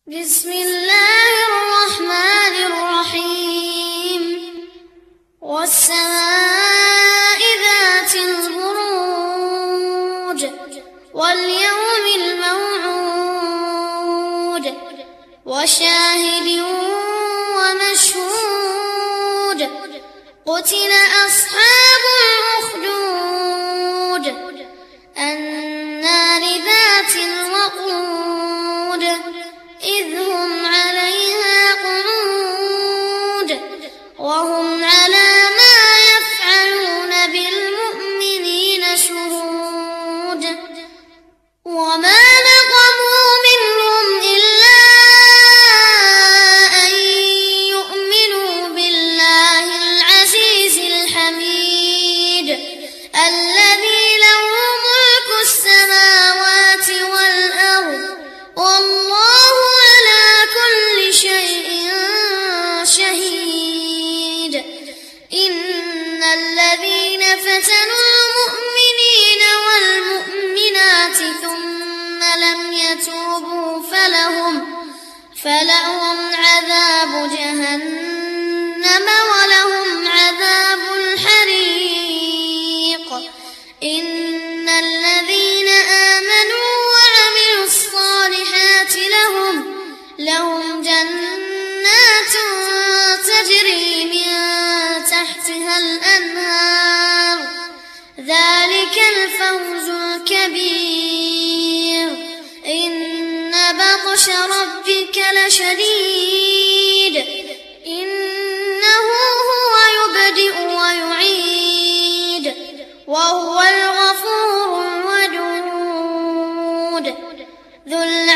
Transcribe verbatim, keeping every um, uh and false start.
بسم الله الرحمن الرحيم والسماء ذات البروج واليوم الموعود وشاهد ومشهود قتل أصحاب الأخدود النار ذات الوقود إذ هم عليها قعود وهم على ما يفعلون بالمؤمنين شهود وما نقموا منهم إلا أن يؤمنوا بالله العزيز الحميد الذي له ملك السماوات والأرض والله على كل شيء شهيد إن الذين فتنوا المؤمنين والمؤمنات ثم لم يتوبوا فلهم فلهم عذاب جهنم ولهم عذاب الحريق إن الذين آمنوا وعملوا الصالحات لهم لهم جنات تجري من تحتها الأنهار ذلك الفوز الكبير إن بطش ربك لشديد إنه هو يبدئ ويعيد وهو الغفور الودود ذو